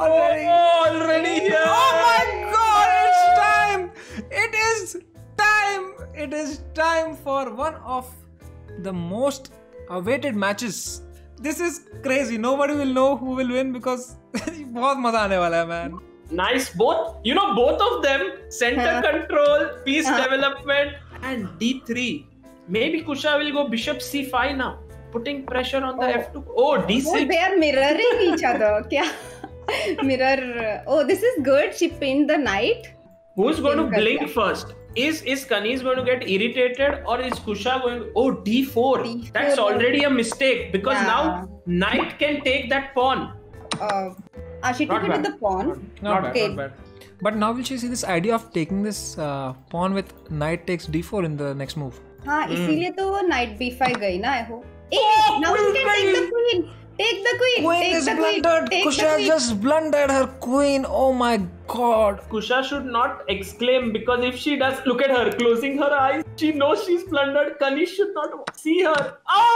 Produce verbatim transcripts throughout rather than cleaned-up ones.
Already. Oh, already here. Oh my God! It's time. It is time. It is time for one of the most awaited matches. This is crazy. Nobody will know who will win because बहुत मजा आने वाला है, man. Nice. Both, you know, both of them, center control, piece development, and D three. Maybe Kusha will go bishop C five now, putting pressure on the Oh. F two. Oh, D six. Oh, they are mirroring each other. Kya? Mirror. Oh, this is good. She pinned the knight. Who's going to Think blink that- first? Is is Kanis going to get irritated, or is Kusha going to... Oh, D four. D four. That's already a mistake because Yeah. now knight can take that pawn. Uh, ah, she took Not it bad. with the pawn. Not bad, Okay. not bad. But now will she see this idea of taking this uh, pawn with knight takes d four in the next move? हाँ इसीलिए तो वो knight b five गई ना I hope. Eh, Oh, now you queen can take the गई. queen. Take the queen. Queen take is the queen. blundered. Take Kusha the queen. just blundered her queen. Oh my God. Kusha should not exclaim because if she does, look at her closing her eyes. She knows she's blundered. Kanis should not see her. Oh!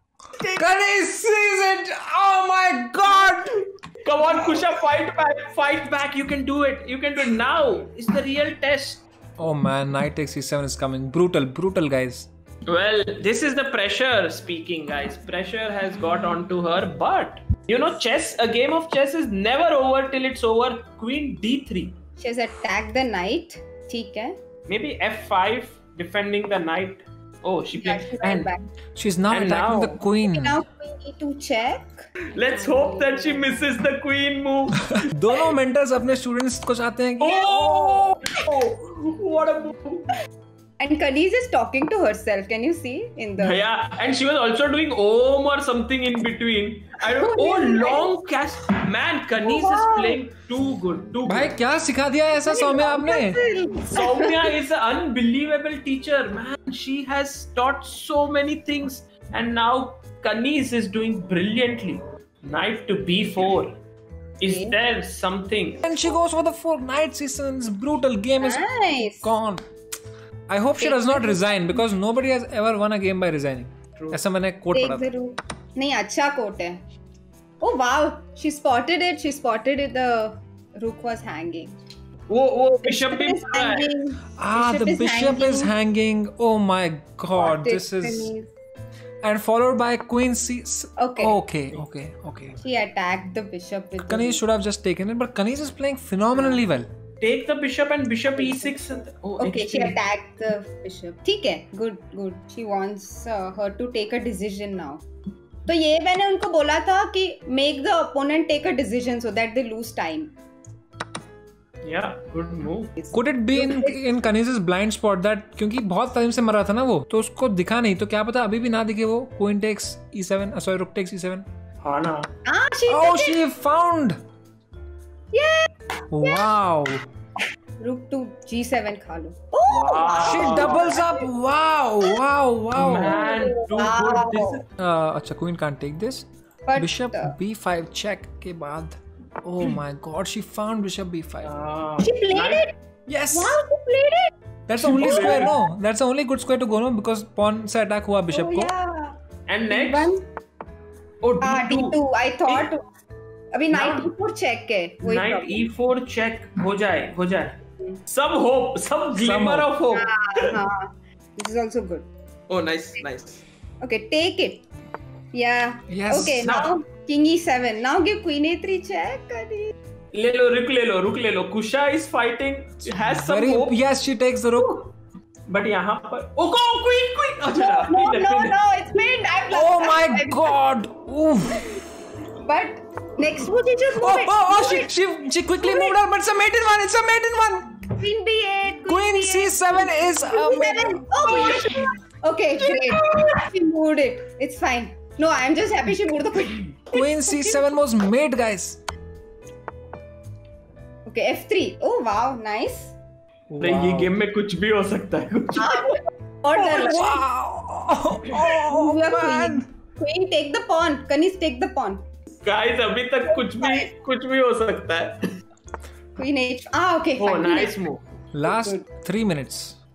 Kanis sees it. Oh my God. Come on, Kusha, fight back, fight back. You can do it. You can do it now. It's the real test. Oh man, knight takes c seven is coming. Brutal, brutal, guys. Well, this is the pressure speaking, guys. Pressure has got onto her, but you know, chess, a game of chess is never over till it's over. Queen D three. She has attacked the knight. ठीक है. Maybe F five, defending the knight. Oh, she Yeah, played. she went And back. She's now And attacking now- the queen. Now queen e two check. let's hope that she misses the queen move. दोनों mentors अपने students को चाहते हैं कि Oh! oh! What a move! And Kanis is talking to herself. Can you see in the? Yeah, and she was also doing Om or something in between. I don't. Oh, long cast. Man, Kanis is playing too good. Too भाई good. क्या सिखा दिया ऐसा सौम्या आपने? Soumya is an unbelievable teacher, man. She has taught so many things, and now Kanis is doing brilliantly. Knight to B four. Is Okay. there something? And she goes for the four knight seasons. Brutal game is Nice. gone. I hope she does not resign because nobody has ever won a game by resigning. True. ऐसा मैंने quote Take पढ़ा the था. rook. नहीं अच्छा coat है. Oh wow, she spotted it. She spotted it. The rook was hanging. Whoa, whoa, Bishop is B. hanging. Ah, the bishop is hanging. Oh my God, Spotted this is Kanis. and followed by queen c. Okay. Okay, okay, okay. She attacked the bishop with. the Kanis rook. should have just taken it, but Kanis is playing phenomenally well. Take the bishop and bishop E six. And oh, Okay, H she three. attacked the bishop. ठीक है, good, good. She wants uh, her to take a decision now. तो ये मैंने उनको बोला था कि make the opponent take a decision so that they lose time. Yeah, good move. Could it be in in Kanis's blind spot that क्योंकि बहुत time से मर रहा था ना वो, तो उसको दिखा नहीं, तो क्या पता अभी भी ना दिखे वो. Queen takes e seven, uh, sorry, rook takes e seven. Hana. Ah, she Oh, took it. she found. Yeah. Wow. Rook to G seven खा लो. Oh, Wow. She doubles up. Wow, wow, wow. Man, too Wow. good. This is... Uh, अच्छा, queen can't take this. But, Bishop uh, b five check के बाद. Oh my God, she found bishop b five. Ah, she played nice. it. Yes. Wow, she played it. That's the only square, no? That's the only good square to go, no? Because pawn से attack हुआ bishop Oh को. yeah. And next? One. Oh, Ah, D D two. two. I thought. अभी knight Now- E four check है. वही Knight problem. E four check. हो जाए, हो जाए. Some hope, some glimmer hope. of hope. हाँ, हाँ. This is also good. Oh, nice, nice. Okay, take it. Yeah. Yes. Okay, Now- now king E seven. Now give queen A three check. Kanis. ले लो, रुक ले लो, रुक ले लो. Kusha is fighting, has some Very. hope, Yes, she takes the rook. but यहाँ पर. Oh, go, queen, queen. अच्छा, No, queen, no, queen. no, it's made. I've Oh lost. my God. Oof. But next move, you just move Oh, it. oh, oh, Move she, it. she, she quickly moved her, but it's a maiden one. It's a maiden one. Queen B eight. Queen B c eight. seven is a Queen maiden. seven. Oh, okay, great. She moved it. It's fine. No, I'm just happy she moved the queen. Queen c seven was made, guys. Okay, F three. Oh wow, nice. नहीं, ये game में कुछ भी हो सकता है. कुछ. और डर लगा. Wow. Oh, Move your man. queen. Queen, take the pawn. Kanis, take the pawn. Guys, अभी तक कुछ भी कुछ भी हो सकता है. Queen H. Ah, okay. Oh, fine. nice move. Last three minutes.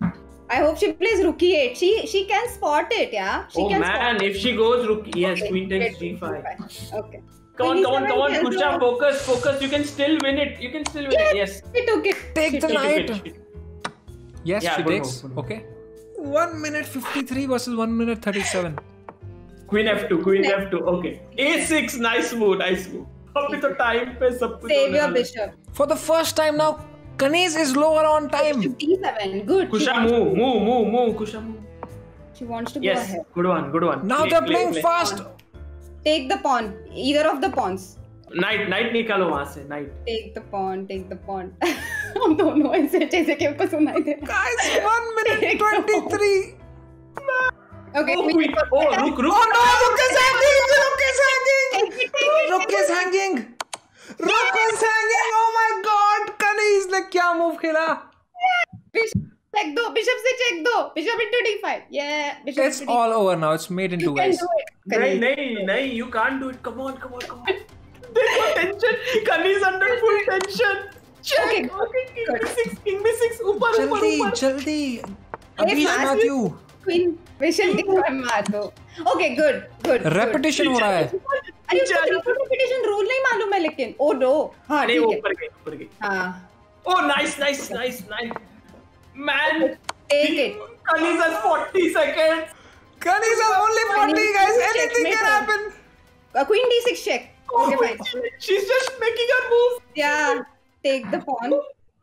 I hope she plays Rookie eight. She she can spot it, yeah. She Oh can man, spot if she goes rook, yes, Okay, queen takes great, g five. Okay. Come on, Queen come on, e come on, seven Kusha, cancel. focus, focus. You can still win it. You can still win it. Yes. She took it. Take She the took it. knight. She took it. Yes, Yeah, she good takes. move, good move. Okay. One minute fifty-three versus one minute thirty-seven. Queen f two, queen f two. Okay. a six, nice move, nice move. अभी तो time पे सब कुछ Save होने your वाला है. bishop. For the first time now, Kaniz is lower on time. Bishop d seven. Good. She Kusha, wants- move, move, move, move. Kusha, move. She wants to go Yes, ahead. good one, good one. Now Play, they're play, playing play. fast. Take the pawn. Either of the pawns. Knight, knight निकालो वहाँ से, knight. Take the pawn. Take the pawn. हम दोनों ऐसे जैसे कि हमको सुनाई दे रहा Guys, one minute twenty-three. है. Okay. Oh, queen queen. got Oh, that. rook, rook. Oh no, Rook is hanging! Rook is hanging! Take it, take it, Rook take is it. hanging! Rook is hanging! Oh my god! Kaniz ने क्या move खेला? Bishop check दो. Bishop से check दो. Bishop into d five. Yeah. Bishop It's into d five. all over now. It's made in You two, can guys. do it. नहीं, नहीं, नहीं. You can't do it. Come on, come on, come on. देखो tension. Kaniz under full tension. Check. Okay, Okay, king good. b six, king b six. ऊपर, ऊपर, जल्दी, ऊपर. जल्दी. Hey, Abhi fast. Matthew. Queen Bishop d five मार दो. Okay, good, good. good. Repetition हो रहा है. अरे उसको triple repetition rule नहीं मालूम है लेकिन. Oh no. हाँ नहीं, ठीक है. ऊपर गई, ऊपर गई. हाँ. Oh, nice, nice, nice, nice. Man, Take it. Kaniz has forty seconds. Kaniz are only forty, guys. Check, Anything checkmate can her. happen. Uh, Queen d six check. Okay, fine. She's just making her move. Yeah. Take the pawn.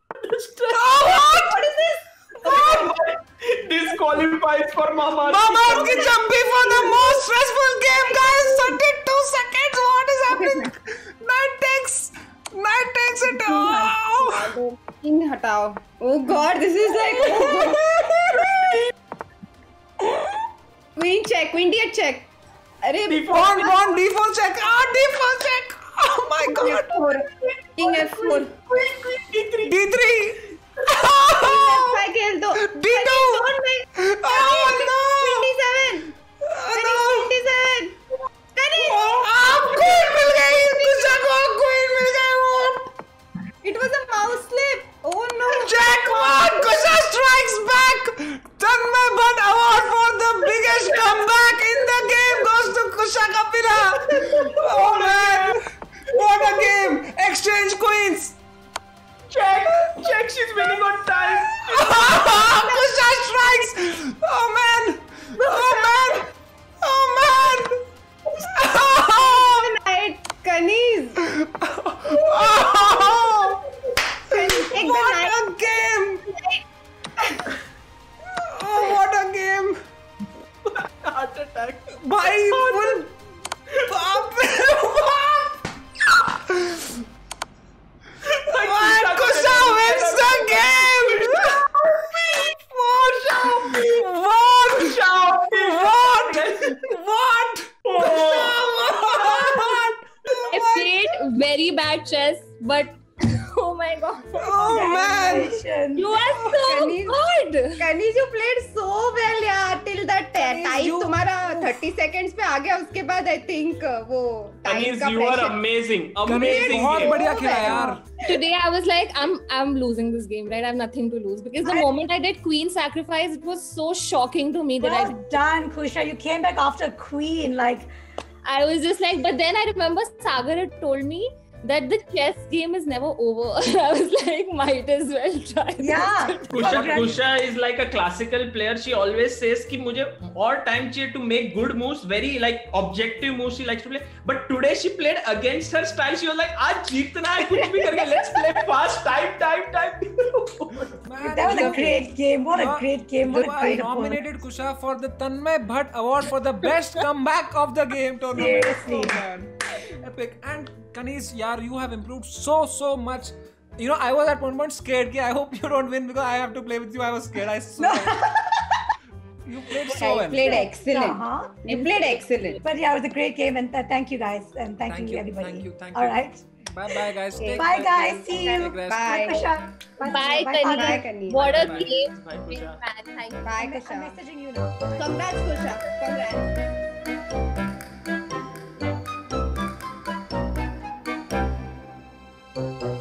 What is this? Disqualified for Mama. Mama's ki jumpy for the most stressful game, guys. thirty-two seconds. What is happening? Knight takes. Knight takes it. Oh. King हटाओ. Oh God, this is like. Queen check. Queen d eight check. अरे Pawn, pawn, d four check. Ah, d four check. Oh my King god. f four. King f four. Queen, queen, D three. d three. F five खेल दो. d two. Don't make. Oh no. Queen d seven. Oh, Queen no. d seven. Kaniz. आप queen मिल गई. कुशा को queen मिल गई. It was a mouse slip. Oh no. Jack one. Kusha strikes back. Tanmay Bhatt award for the biggest comeback in the game goes to Kusha Kapila. Oh man. What a game. Exchange queens. Check, check. She's winning on time. Kusha strikes. Oh man. Oh man. Oh man. Knight. Kaniz. Oh. Kaniz, take the What knight. a game. Oh, what a game. Heart attack. भाई full बाप रे बाप. Why Kusha wins the game? What? What? What? What? What? I played very bad chess, but oh my god, Oh man. you are so Kaniz. good. Kaniz, you played so well यार till that Kaniz, time you- तुम्हारा thirty seconds पे आ गया उसके बाद I think वो time Kaniz, का you are pressure. amazing. Kaniz Amazing. बहुत game. बढ़िया खेला यार. Today I was like, I'm I'm losing this game, right? I have nothing to lose because the moment I did queen sacrifice, it was so shocking to me that Well done, Kusha. You came back after Queen. Like, I I was just like, but then I remember Sagar had told me that the chess game is never over. I was like, might as well try. this. yeah. Kusha, Kusha is like a classical player. She always says कि मुझे और time चाहिए to make good moves, very like objective moves she likes to play. But today she played against her style. She was like, आज जीतना है कुछ भी करके. Let's play fast. Time, time, time. Man, That was a you- great game. What a you- great game. What you a are great opponent. nominated Kusha for the Tanmay Bhatt Award for the best comeback of the game tournament. Seriously. Oh, man. Epic. And Kaniz, yaar, you have improved so so much. You know, I was at one point scared. Ki I hope you don't win because I have to play with you. I was scared. I so you played so I well. played excellent. Uh-huh. You played excellent. But yeah, it was a great game, and th- thank you guys, and thank, Thank you, you, everybody. thank you, thank All you. right. Bye bye guys. Okay. Take Bye, care. guys. See you. Take rest. Bye. Bye, Kusha. Bye, Bye, Kaniz. Bye, Kaniz. What a Bye. game. Bye, Kusha. Man, thank you. Bye, I'm, I'm Kusha. messaging you now. Congrats, Kusha. Congrats.